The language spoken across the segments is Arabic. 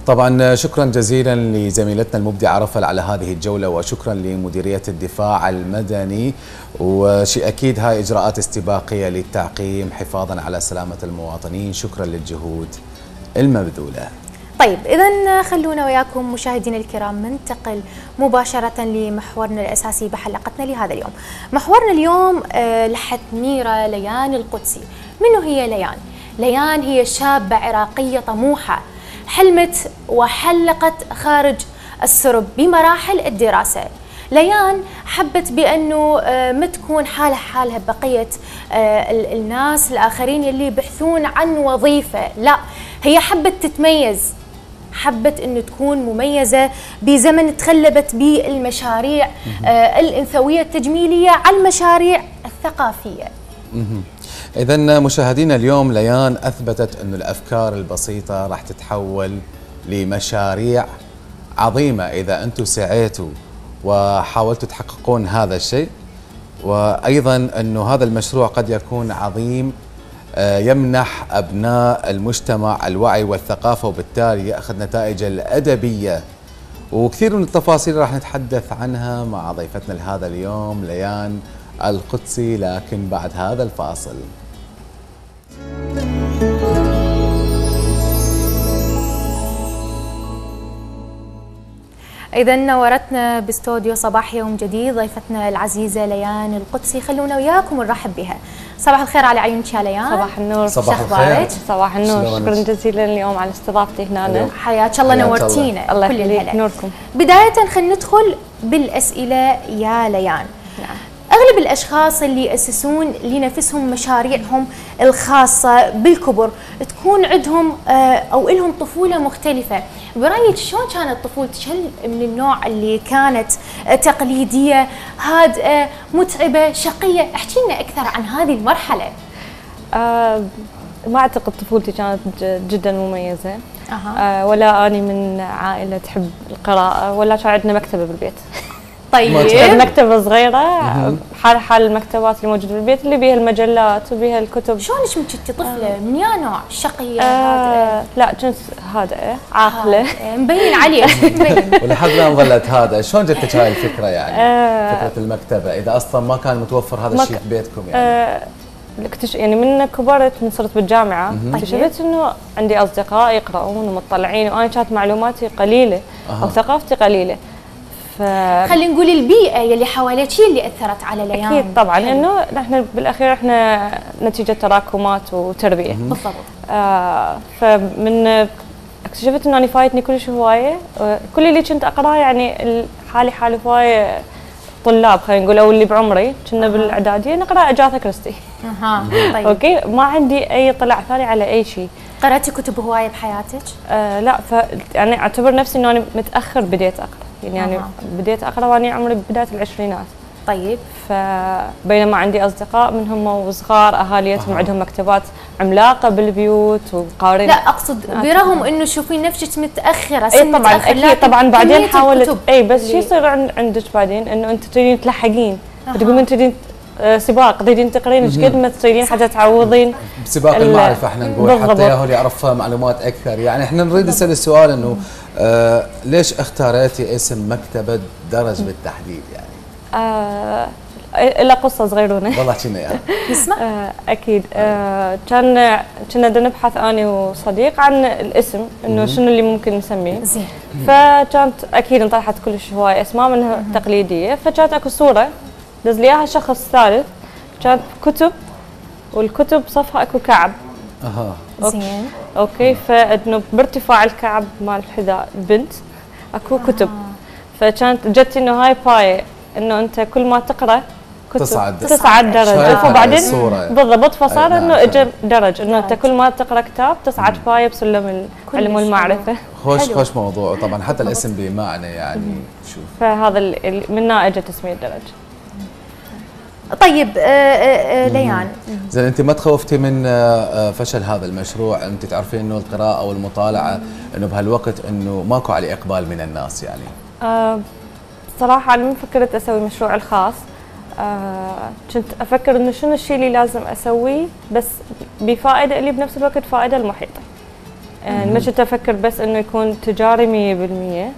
طبعا شكرا جزيلا لزميلتنا المبدعة رفل على هذه الجولة، وشكرا لمديرية الدفاع المدني، وشيء أكيد هاي إجراءات استباقية للتعقيم حفاظا على سلامة المواطنين. شكرا للجهود المبذولة. طيب إذا خلونا وياكم مشاهدينا الكرام ننتقل مباشرة لمحورنا الأساسي بحلقتنا لهذا اليوم. محورنا اليوم لحت نيرة ليان القدسي. منو هي ليان؟ ليان هي شابة عراقية طموحة حلمت وحلقت خارج السرب بمراحل الدراسة. ليان حبت بأنه ما تكون حالها بقية الناس الآخرين اللي يبحثون عن وظيفة، لا هي حبت تتميز، حبت أنه تكون مميزة بزمن تخلبت بالمشاريع الأنثوية التجميلية على المشاريع الثقافية. إذن مشاهدينا اليوم ليان أثبتت أن الأفكار البسيطة راح تتحول لمشاريع عظيمة إذا أنتم سعيتوا وحاولتوا تحققون هذا الشيء، وأيضا أنه هذا المشروع قد يكون عظيم يمنح أبناء المجتمع الوعي والثقافة، وبالتالي يأخذ نتائج الأدبية. وكثير من التفاصيل راح نتحدث عنها مع ضيفتنا لهذا اليوم ليان القدسي، لكن بعد هذا الفاصل. إذا نورتنا باستوديو صباح يوم جديد ضيفتنا العزيزة ليان القدسي. خلونا وياكم نرحب بها. صباح الخير على عيونك يا ليان. صباح النور. صباح الخير. صباح النور. شكرا جزيلا اليوم على استضافتي هنا. حياك الله، نورتينا. الله يخليك. نوركم. بداية خلينا ندخل بالأسئلة يا ليان. نعم. أغلب الأشخاص اللي يأسسون لنفسهم مشاريعهم الخاصة بالكبر تكون عندهم أو لهم طفولة مختلفة. برأيك شلون كانت طفولتك؟ هل من النوع اللي كانت تقليدية، هادئة، متعبة، شقية؟ احكي لنا أكثر عن هذه المرحلة. ما أعتقد طفولتي كانت جدا مميزة. ولا أني من عائلة تحب القراءة، ولا كان عندنا مكتبة بالبيت. طيب مكتبة صغيرة حال المكتبات اللي موجودة بالبيت اللي بيها المجلات وبيها الكتب. شلونك من كنتي طفلة؟ من يا نوع؟ شقية؟ لا كنت هادئة عاقلة. مبين عليك. مبين. ولحد الآن ظلت هذا. شلون جتك هاي الفكرة يعني؟ فكرة المكتبة إذا أصلا ما كان متوفر هذا الشيء في بيتكم يعني؟ يعني من كبرت، من صرت بالجامعة اكتشفت انه عندي اصدقاء يقرؤون ومطلعين، وانا كانت معلوماتي قليلة او ثقافتي قليلة. خلينا نقول البيئة يلي حواليك هي اللي أثرت على ليان. أكيد طبعا، إنه نحن بالأخير إحنا نتيجة تراكمات وتربية. بالضبط. فمن اكتشفت إنه أنا فايتني كلش هواية. كل اللي كنت أقرأه يعني حالي هواية طلاب خلينا نقول، أو اللي بعمري كنا بالإعدادية نقرأ أجاثا كريستي. طيب. أوكي، ما عندي أي طلع ثاني على أي شيء. قرأتي كتب هواية بحياتك؟ لا، يعني أعتبر نفسي إنه أنا متأخر بديت أقرأ. يعني بديت اقرا وانا عمري بدايه العشرينات. طيب. فبينما عندي اصدقاء منهم وصغار اهاليتهم عندهم مكتبات عملاقه بالبيوت وقارين. لا اقصد برغم انه تشوفين نفسك متاخره. اي طبعا اكيد طبعا. بعدين حاولت بس شو يصير عندك بعدين انه انت تريدين تلحقين، تقولين تريدين سباق، تريدين تقرين ايش قد ما تصيرين حتى تعوضين بسباق المعرفه. احنا نقول حتى ياهو يعرف معلومات اكثر. يعني احنا نريد نسال السؤال انه ليش اختاريتي اسم مكتبه درج بالتحديد يعني؟ إلى قصه صغيرونه. والله احكي لنا اياها. نسمع. اكيد. كنا نبحث انا وصديق عن الاسم، انه شنو اللي ممكن نسميه. زين. فكانت اكيد انطرحت كلش هواي اسماء منها تقليديه، فكانت اكو صوره دز لي اياها شخص ثالث، كانت كتب والكتب صفها اكو كعب. زين. اوكي، فانه بارتفاع الكعب مال الحذاء بنت اكو كتب. فكانت جت انه هاي باي، انه انت كل ما تقرا كتب تصعد درجه. فبعدين بالضبط فصار انه اجى درج، انه انت كل ما تقرا كتاب تصعد باي بسلم العلم والمعرفه. خوش موضوع. طبعا حتى الاسم بمعنى يعني شوف. فهذا منها اجى تسميه درج. طيب ليان، زين انت ما تخوفتي من فشل هذا المشروع؟ انت تعرفين انه القراءه والمطالعه انه بهالوقت انه ماكو عليه اقبال من الناس يعني؟ صراحه انا من فكرت اسوي مشروعي الخاص. كنت افكر انه شنو الشيء اللي لازم اسويه بس بفائده اللي بنفس الوقت فائده المحيطه. يعني ما كنت افكر بس انه يكون تجاري 100%.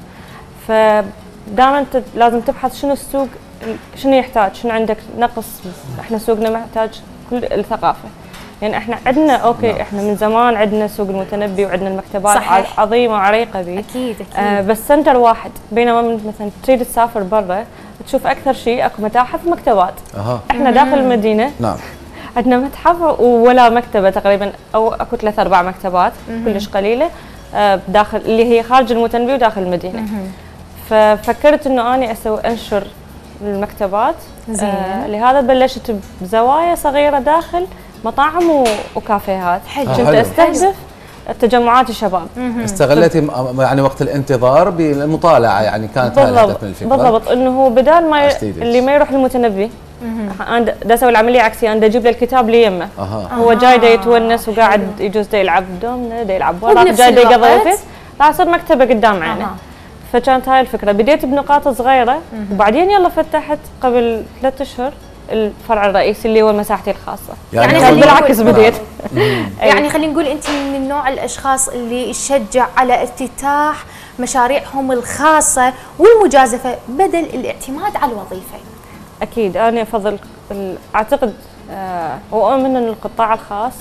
فدائما انت لازم تبحث شنو السوق، شنو يحتاج، شنو عندك نقص. احنا سوقنا محتاج كل الثقافه. يعني احنا عندنا اوكي احنا من زمان عندنا سوق المتنبي وعندنا المكتبات صحيح. عظيمه وعريقه بي اكيد اكيد. بس سنتر واحد، بينما مثلا تريد تسافر برا تشوف اكثر شيء اكو متاحف ومكتبات. احنا داخل المدينه نعم عندنا متحف ولا مكتبه تقريبا، او اكو 3 4 مكتبات كلش قليله داخل اللي هي خارج المتنبي وداخل المدينه. ففكرت انه اني انشر المكتبات. لهذا بلشت بزوايا صغيره داخل مطاعم وكافيهات. كنت استهدف تجمعات الشباب. استغليتي يعني وقت الانتظار بالمطالعه، يعني كانت هذا الهدف من الفكره. بالضبط، انه هو بدال ما اللي ما يروح المتنبي انا دا اسوي العمليه عكسيه، انا دا اجيب له الكتاب لي يمه. هو جاي دا يتونس وقاعد يجوز دا يلعب دومنا، دا يلعب ورق، جاي دا يقضي وقت، راح يصير مكتبه قدام عينه. فكانت هاي الفكره، بديت بنقاط صغيره وبعدين يلا فتحت قبل 3 اشهر الفرع الرئيسي اللي هو مساحتي الخاصه. يعني بالعكس بديت يعني خلينا نقول انت من نوع الاشخاص اللي يشجع على افتتاح مشاريعهم الخاصه والمجازفه بدل الاعتماد على الوظيفه. اكيد انا افضل اعتقد واؤمن ان القطاع الخاص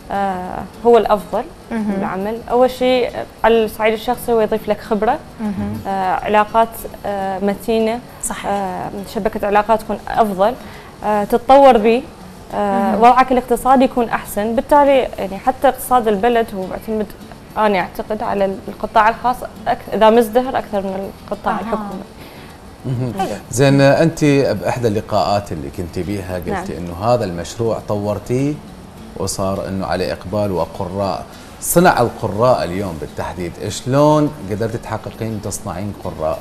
هو الافضل بالعمل. اول شيء على الصعيد الشخصي هو يضيف لك خبره، علاقات متينه، صحيح. شبكه علاقات تكون افضل، تتطور به، وضعك الاقتصادي يكون احسن. بالتالي يعني حتى اقتصاد البلد هو معتمد انا اعتقد على القطاع الخاص اذا مزدهر اكثر من القطاع الحكومي. زين، انت باحدى اللقاءات اللي كنت بيها قلتي انه هذا المشروع طورتيه وصار انه عليه اقبال وقراء. صنع القراء اليوم بالتحديد، شلون قدرت تحققين تصنعين قراء؟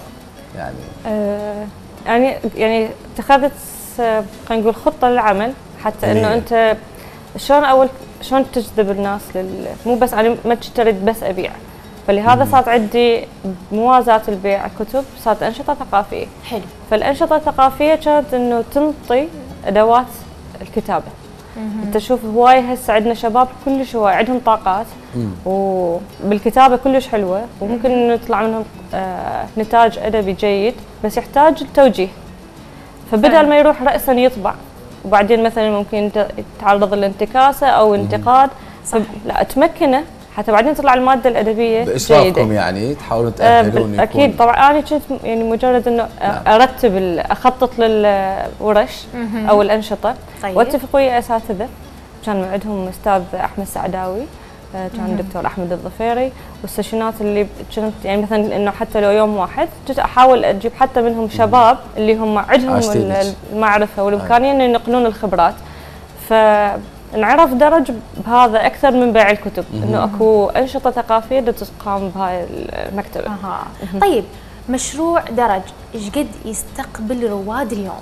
يعني اتخذت خلينا نقول خطه للعمل حتى انه انت شلون تجذب الناس مو بس انا ما تشتريت بس ابيع. فلهذا صارت عندي موازاة البيع الكتب، صارت انشطه ثقافيه. حلو. فالانشطه الثقافيه كانت انه تنطي ادوات الكتابه. انت شوف هواي هسه عندنا شباب كلش هواي عندهم طاقات وبالكتابه كلش حلوه، وممكن انه يطلع منهم نتاج ادبي جيد، بس يحتاج التوجيه. فبدل ما يروح راسا يطبع وبعدين مثلا ممكن يتعرض لانتكاسه او انتقاد، لا تمكنه حتى بعدين تطلع الماده الادبيه باشرافكم يعني تحاولون تاهلون. اكيد طبعا انا كنت يعني مجرد انه ارتب اخطط للورش او الانشطه. طيب. واتفق ويا اساتذه، كان عندهم استاذ احمد سعداوي، كان الدكتور احمد الظفيري، والسيشنات اللي كنت يعني مثلا انه حتى لو يوم واحد كنت احاول اجيب حتى منهم شباب اللي هم عندهم المعرفه والامكانيه انه ينقلون الخبرات. فانعرف درج بهذا اكثر من بيع الكتب، انه اكو انشطه ثقافيه تقام بهاي المكتبه. طيب مشروع درج ايش قد يستقبل رواد اليوم؟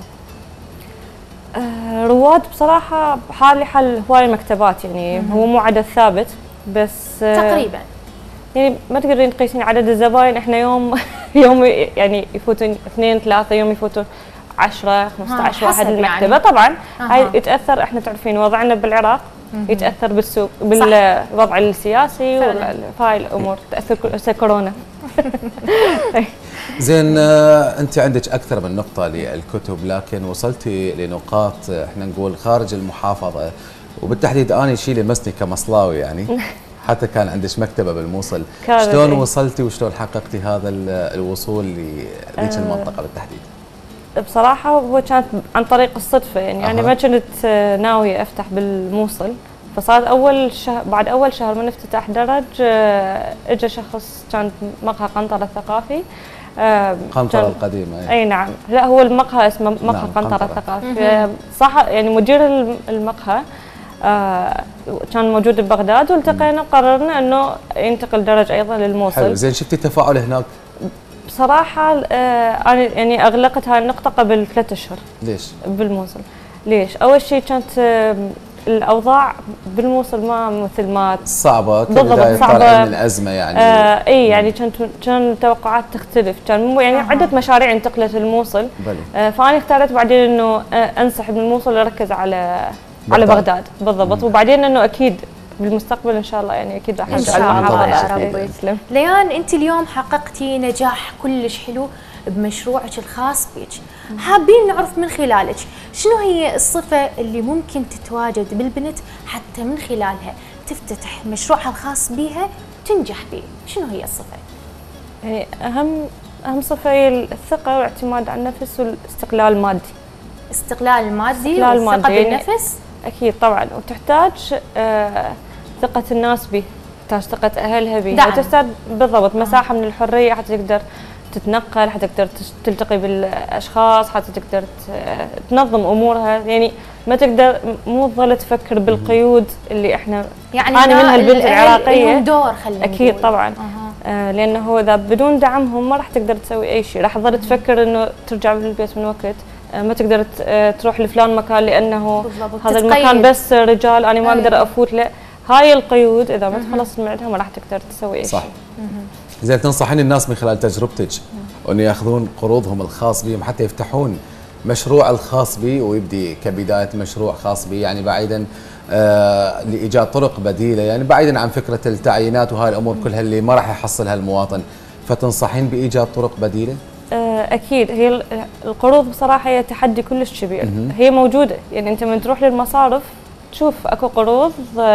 رواد بصراحه حالي حال هواي مكتبات، يعني هو مو عدد ثابت بس تقريبا يعني ما تقدرين تقيسين عدد الزباين. احنا يوم يعني يفوتون 2 3 يوم يفوتون 10 15 واحد المكتبه. يعني. طبعا هاي يتاثر، احنا تعرفين وضعنا بالعراق يتاثر بالسوق بالوضع السياسي وهاي الامور، تاثر كورونا. زين، انت عندك اكثر من نقطه للكتب، لكن وصلتي لنقاط احنا نقول خارج المحافظه، وبالتحديد انا شيء لمسني كمصلاوي يعني حتى كان عندك مكتبه بالموصل. شلون وصلتي وشلون حققتي هذا الوصول لذيك المنطقه بالتحديد؟ بصراحه هو كانت عن طريق الصدفه، يعني انا ما كنت ناويه افتح بالموصل. فصارت بعد اول شهر من افتتاح درج اجى شخص كان مقهى قنطره الثقافي. قنطره القديمه. اي نعم، لا هو المقهى اسمه مقهى قنطره الثقافي. صح، يعني مدير المقهى كان موجود ببغداد، والتقينا وقررنا انه ينتقل درج ايضا للموصل. حلو. زين، شفتي التفاعل هناك؟ بصراحه انا يعني اغلقت هاي النقطه قبل 3 اشهر. ليش؟ بالموصل ليش؟ اول شيء كانت الاوضاع بالموصل ما مثل ما صعبه بالضبط، صعبه من الازمه يعني. اي يعني كان التوقعات تختلف، كان يعني عده مشاريع انتقلت للموصل. فانا اختارت بعدين انه انسحب من الموصل واركز على بغداد. بالضبط. وبعدين انه اكيد بالمستقبل ان شاء الله يعني اكيد راح ان شاء الله يا رب. يسلم. ليان، انت اليوم حققتي نجاح كلش حلو بمشروعك الخاص بيك، حابين نعرف من خلالك شنو هي الصفة اللي ممكن تتواجد بالبنت حتى من خلالها تفتتح مشروعها الخاص بيها وتنجح به، شنو هي الصفة؟ يعني اهم صفة هي الثقة والاعتماد على النفس والاستقلال المادي. استقلال مادي والثقة بالنفس؟ اكيد طبعا، وتحتاج ثقة الناس به، تحتاج ثقة اهلها به، وتحتاج بالضبط مساحة من الحرية حتى تقدر تتنقل، حتى تقدر تلتقي بالاشخاص، حتى تقدر تنظم امورها، يعني ما تقدر مو تظل تفكر بالقيود اللي احنا يعني منها البنت العراقيه. لهم دور خلينا اكيد نقول. طبعا. لانه اذا بدون دعمهم ما راح تقدر تسوي اي شيء، راح تظل تفكر انه ترجع بالبيت من وقت، ما تقدر تروح لفلان مكان لانه بالضبط. هذا المكان بس رجال انا ما اقدر افوت له. هاي القيود اذا ما تخلص من عندها ما راح تقدر تسوي اي شيء. صح. زين، تنصحين الناس من خلال تجربتك انه ياخذون قروضهم الخاص بهم حتى يفتحون مشروع الخاص به ويبدي كبدايه مشروع خاص به، يعني بعيدا لايجاد طرق بديله، يعني بعيدا عن فكره التعيينات وهاي الامور كلها اللي ما راح يحصلها المواطن، فتنصحين بايجاد طرق بديله؟ اكيد. هي القروض بصراحه هي تحدي كلش كبير، هي موجوده، يعني انت من تروح للمصارف تشوف اكو قروض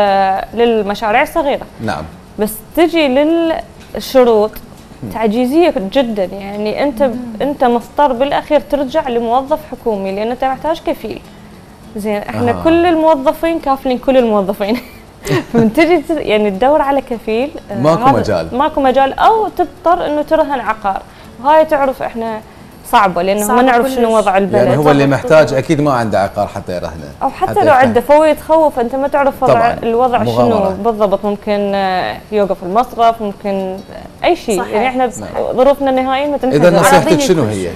للمشاريع الصغيره. نعم. بس تجي للشروط تعجيزيه جدا، يعني انت مضطر بالاخير ترجع لموظف حكومي لان انت محتاج كفيل. زين احنا كل الموظفين كافلين كل الموظفين فمن تجي يعني تدور على كفيل ماكو مجال او تضطر انه ترهن عقار، وهاي تعرف احنا صعبه لانه ما نعرف شنو وضع البلد. يعني هو اللي محتاج اكيد ما عنده عقار حتى يرهنه، او حتى لو عنده فهو يتخوف، انت ما تعرف الوضع شنو بالضبط، ممكن يوقف المصرف، ممكن اي شيء. يعني احنا ظروفنا النهائيه ما تنحل. اذا نصيحتك شنو هي؟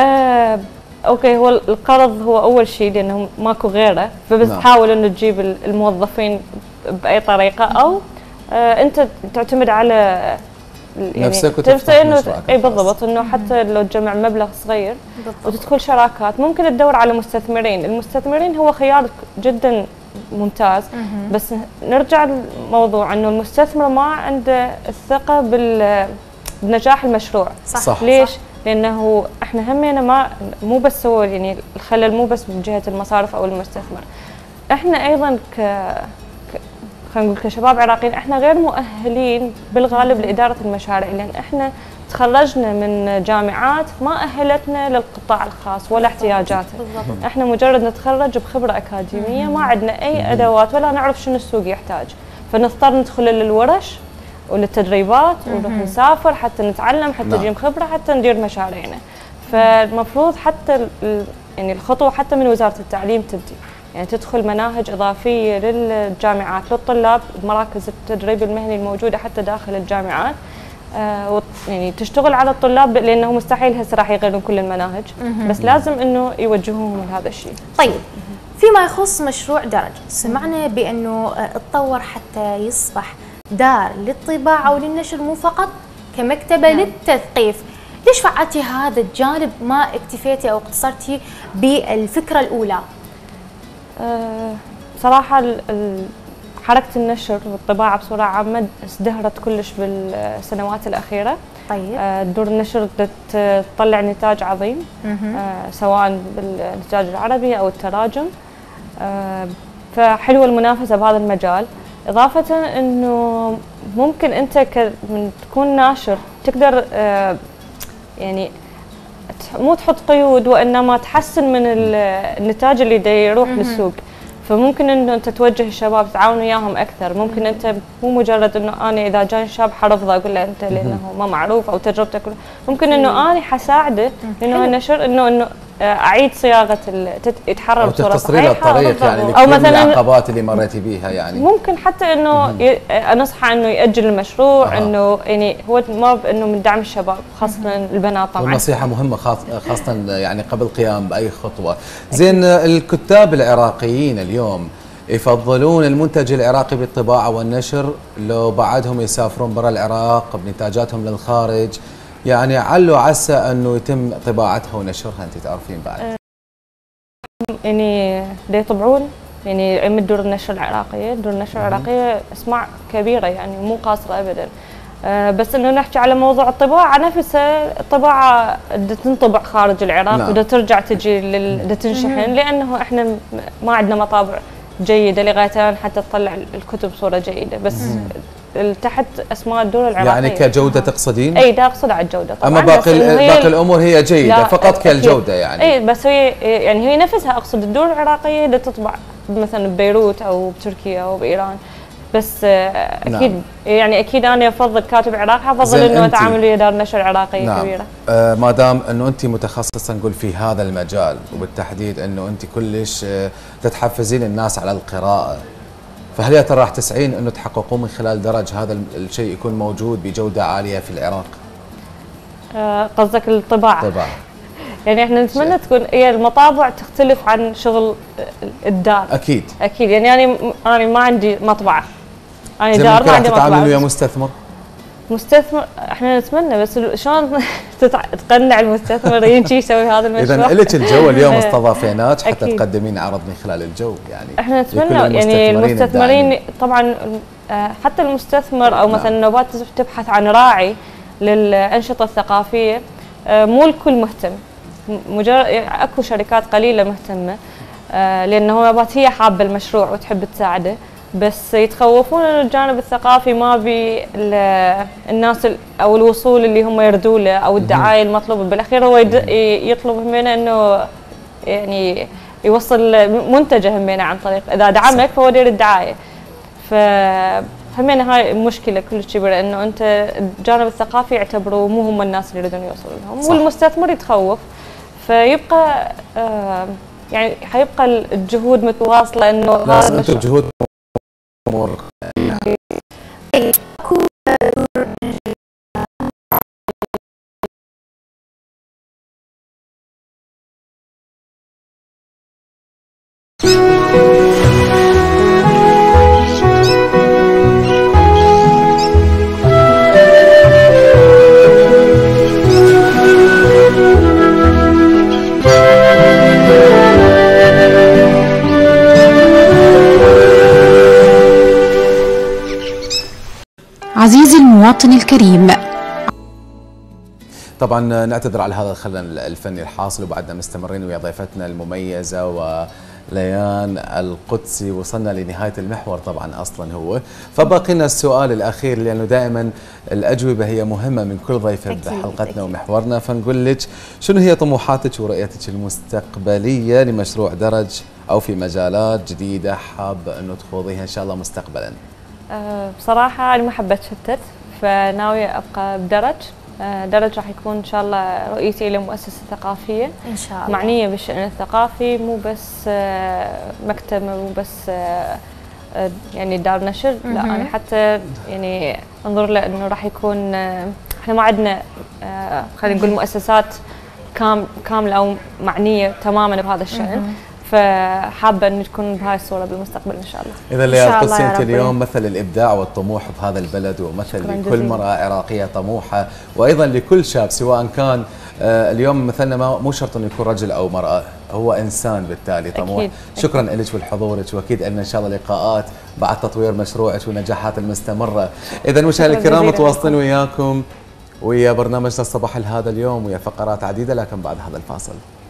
اوكي، هو القرض هو اول شيء لانه ماكو غيره، فبس تحاول انه تجيب الموظفين باي طريقه، او انت تعتمد على يعني نفسك وتفتح مشروعك. اي بالضبط، انه حتى لو تجمع مبلغ صغير وتدخل شراكات، ممكن تدور على مستثمرين. المستثمرين هو خيار جدا ممتاز، بس نرجع للموضوع انه المستثمر ما عنده الثقه بنجاح المشروع. صح. ليش؟ لانه احنا همينا مو بس هو يعني الخلل مو بس من جهه المصارف او المستثمر، احنا ايضا خلينا نقول كشباب عراقيين احنا غير مؤهلين بالغالب لاداره المشاريع، لان احنا تخرجنا من جامعات ما اهلتنا للقطاع الخاص ولا احتياجاته. احنا مجرد نتخرج بخبره اكاديميه، ما عندنا اي ادوات ولا نعرف شنو السوق يحتاج، فنضطر ندخل للورش وللتدريبات ونروح نسافر حتى نتعلم، حتى نجيب خبره، حتى ندير مشاريعنا. فالمفروض حتى يعني الخطوه حتى من وزاره التعليم تبدي، يعني تدخل مناهج إضافية للجامعات للطلاب بمراكز التدريب المهني الموجودة حتى داخل الجامعات، يعني تشتغل على الطلاب، لأنه مستحيل هسه راح يغيرون كل المناهج، بس لازم إنه يوجهوهم لهذا الشيء. طيب، فيما يخص مشروع درج، سمعنا بأنه اتطور حتى يصبح دار للطباعة وللنشر، مو فقط كمكتبة للتثقيف. ليش فعلتي هذا الجانب ما اكتفيتي أو اقتصرتي بالفكرة الأولى؟ صراحة حركة النشر والطباعة بصورة عامة ازدهرت كلش بالسنوات الأخيرة. طيب. دور النشر تطلع نتاج عظيم، سواء بالنتاج العربي أو التراجم، فحلوة المنافسة بهذا المجال. إضافة أنه ممكن أنت من تكون ناشر تقدر يعني مو تحط قيود، وإنما تحسن من النتاج اللي دا يروح للسوق. فممكن انه انت توجه الشباب تتعاون وياهم اكثر، ممكن انت مو مجرد انه انا اذا جاني شاب حرفضه اقول له انت لانه ما معروف او تجربتك، ممكن انه انا حساعده انه النشر انه اعيد صياغه يتحرر بصوره صحيحه، الطريق يعني او مثلا العقبات اللي مريتي بيها، يعني ممكن حتى انه انصحه انه ياجل المشروع، انه يعني هو ما انه من دعم الشباب خاصه البنات طبعا. النصيحه مهمه خاصه يعني قبل القيام باي خطوه. زين، الكتاب العراقيين اليوم يفضلون المنتج العراقي بالطباعه والنشر لو بعدهم يسافرون برا العراق بنتاجاتهم للخارج، يعني علوا عسى انه يتم طباعتها ونشرها، انت تعرفين بعد؟ يعني يطبعون يعني يمد دور النشر العراقيه، دور النشر العراقيه اسماء كبيره يعني مو قاصره ابدا. بس انه نحكي على موضوع الطباعه نفسها، الطباعه بدها تنطبع خارج العراق بدها ترجع تجي بدها تنشحن، لانه احنا ما عندنا مطابع جيده لغايه حتى تطلع الكتب بصوره جيده. بس تحت اسماء الدول العراقيه يعني كجوده تقصدين؟ اي دا اقصد على الجوده طبعا. اما باقي الامور هي جيده فقط كالجوده يعني. اي بس هي يعني هي نفسها اقصد الدول العراقيه اللي تطبع مثلا ببيروت او بتركيا او بايران. بس اكيد يعني اكيد انا افضل كاتب عراقي، افضل انه اتعامل ويا دار نشر عراقيه كبيره. ما دام انه انت متخصصه نقول في هذا المجال، وبالتحديد انه انت كلش تتحفزين الناس على القراءه، فهل يا ترى راح تسعين انه تحققون من خلال درج هذا الشيء يكون موجود بجوده عاليه في العراق؟ قصدك الطباعه؟ طبعا. يعني احنا نتمنى تكون هي المطابع تختلف عن شغل الدار. اكيد يعني انا ما عندي مطبعه، انا دار ما عندي مطبعه. تتعامل ويا مستثمر؟ مستثمر احنا نتمنى، بس شلون تقنع المستثمر يجي يسوي هذا المشروع؟ اذا لك الجو اليوم استضافيناك حتى تقدمين عرض من خلال الجو يعني. احنا نتمنى يعني المستثمرين طبعا، حتى المستثمر او مثلا نوبات تبحث عن راعي للانشطه الثقافيه، مو الكل مهتم، مجرد اكو شركات قليله مهتمه، لانه نوبات هي حابه المشروع وتحب تساعده، بس يتخوفون انه الجانب الثقافي ما بي الناس او الوصول اللي هم يردوا له او الدعايه المطلوبه. بالاخير هو يطلب همنا انه يعني يوصل منتجه همنا عن طريق، اذا دعمك فهو يدير الدعايه. فهمنا هاي مشكله كلش كبيره، انه انت الجانب الثقافي يعتبروا مو هم الناس اللي يريدون يوصلوا لهم، والمستثمر يتخوف، فيبقى يعني حيبقى الجهود متواصله انه لازم انتم جهود امور عزيزي المواطن الكريم، طبعا نعتذر على هذا الخلل الفني الحاصل، وبعدنا مستمرين ويا ضيفتنا المميزه وليان القدسي. وصلنا لنهايه المحور طبعا اصلا هو، فباقي لنا السؤال الاخير، لانه دائما الاجوبه هي مهمه من كل ضيفه بحلقتنا ومحورنا. فنقول لك شنو هي طموحاتك ورؤيتك المستقبليه لمشروع درج، او في مجالات جديده حابه انه تخوضيها ان شاء الله مستقبلا؟ بصراحة أنا ما حبيت شتت، فناوية أبقى بدرج. درج راح يكون إن شاء الله رؤيتي إلى مؤسسة ثقافية إن شاء الله معنية بالشأن الثقافي، مو بس مكتبة، مو بس يعني دار نشر، لا أنا حتى يعني أنظر له إنه راح يكون إحنا ما عندنا خلينا نقول مؤسسات كاملة أو معنية تماما بهذا الشأن، فحابه ان تكون بهاي الصوره بالمستقبل ان شاء الله. اذا ليان القدسي انت اليوم مثل الابداع والطموح بهذا البلد، ومثل لكل امراه عراقيه طموحه، وايضا لكل شاب سواء كان اليوم مثلنا مو شرط انه يكون رجل او مراه، هو انسان بالتالي طموح. أكيد. شكرا لك ولحضورك، واكيد لنا ان شاء الله لقاءات بعد تطوير مشروعك والنجاحات المستمره. اذا مشاهدينا الكرام متواصلين وياكم ويا برنامجنا الصباح لهذا اليوم ويا فقرات عديده، لكن بعد هذا الفاصل.